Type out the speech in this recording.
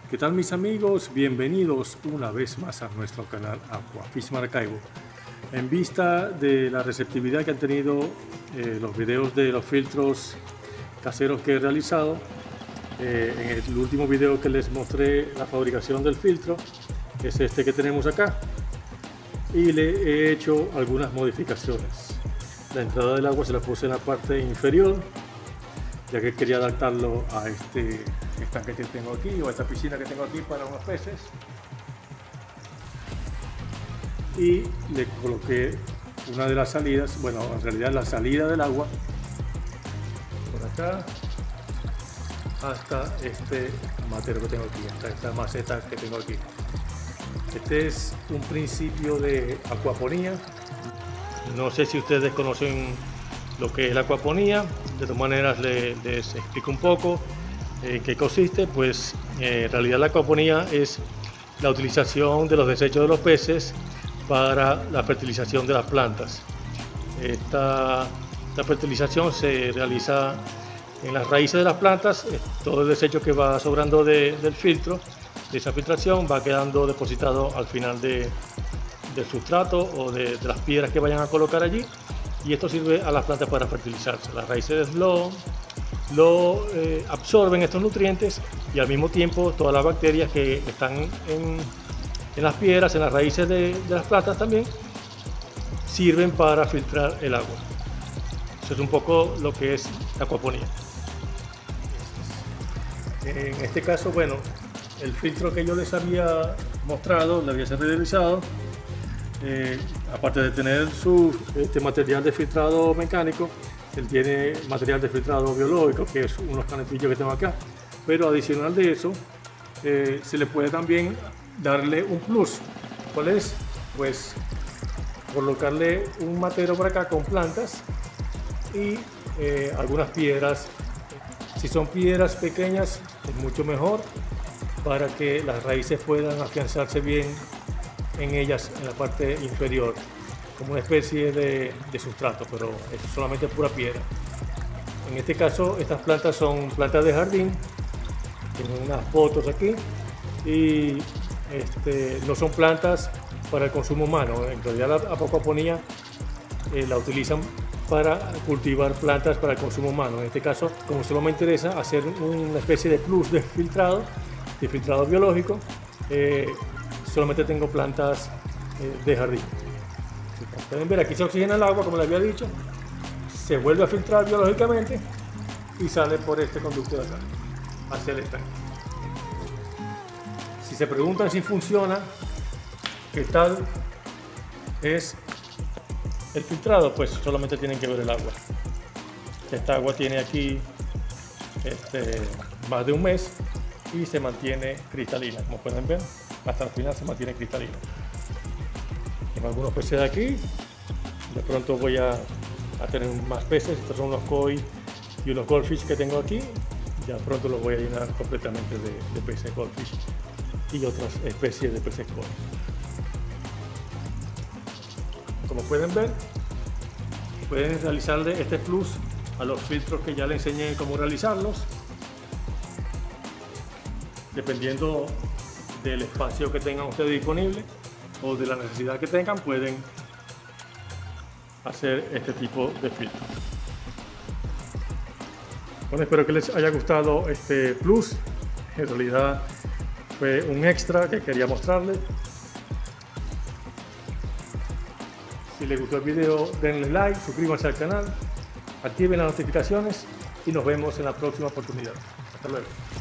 ¿Qué tal mis amigos? Bienvenidos una vez más a nuestro canal Aquafish Maracaibo. En vista de la receptividad que han tenido los videos de los filtros caseros que he realizado, en el último video que les mostré la fabricación del filtro, que es este que tenemos acá, y le he hecho algunas modificaciones. La entrada del agua se la puse en la parte inferior, ya que quería adaptarlo a este estanque que tengo aquí, o a esta piscina que tengo aquí para unos peces. Y le coloqué una de las salidas, bueno, en realidad la salida del agua, por acá, hasta este matero que tengo aquí, hasta esta maceta que tengo aquí. Este es un principio de acuaponía. No sé si ustedes conocen lo que es la acuaponía. De todas maneras les explico un poco en qué consiste. Pues en realidad la acuaponía es la utilización de los desechos de los peces para la fertilización de las plantas. Esta fertilización se realiza en las raíces de las plantas. Todo el desecho que va sobrando del filtro, de esa filtración, va quedando depositado al final del sustrato o de las piedras que vayan a colocar allí, y esto sirve a las plantas para fertilizarse. Las raíces lo absorben estos nutrientes, y al mismo tiempo todas las bacterias que están en las piedras, en las raíces de las plantas también, sirven para filtrar el agua. Eso es un poco lo que es la acuaponía. En este caso, bueno, el filtro que yo les había mostrado, lo había realizado, aparte de tener su material de filtrado mecánico, él tiene material de filtrado biológico, que es unos canetillos que tengo acá. Pero adicional de eso, se le puede también darle un plus. ¿Cuál es? Pues colocarle un matero por acá con plantas y algunas piedras. Si son piedras pequeñas, es mucho mejor, para que las raíces puedan afianzarse bien en ellas, en la parte inferior, como una especie de sustrato, pero es solamente pura piedra. En este caso, estas plantas son plantas de jardín. Tengo unas fotos aquí, y no son plantas para el consumo humano. En realidad la acuaponía la utilizan para cultivar plantas para el consumo humano. En este caso, como solo me interesa hacer una especie de plus de filtrado biológico, solamente tengo plantas de jardín. Como pueden ver, aquí se oxigena el agua, como les había dicho, se vuelve a filtrar biológicamente y sale por este conducto de acá hacia el estanque. Si se preguntan si funciona, ¿qué tal es el filtrado? Pues solamente tienen que ver el agua. Esta agua tiene aquí más de un mes y se mantiene cristalina. Como pueden ver, hasta el final se mantiene cristalina. Tengo algunos peces de aquí. De pronto voy a tener más peces. Estos son unos koi y unos goldfish que tengo aquí. Ya pronto los voy a llenar completamente de peces goldfish y otras especies de peces koi. Como pueden ver, pueden realizarle este plus a los filtros que ya les enseñé cómo realizarlos. Dependiendo del espacio que tengan ustedes disponible o de la necesidad que tengan, pueden hacer este tipo de filtro. Bueno, espero que les haya gustado este plus. En realidad fue un extra que quería mostrarles. Si les gustó el video, denle like, suscríbanse al canal, activen las notificaciones y nos vemos en la próxima oportunidad. Hasta luego.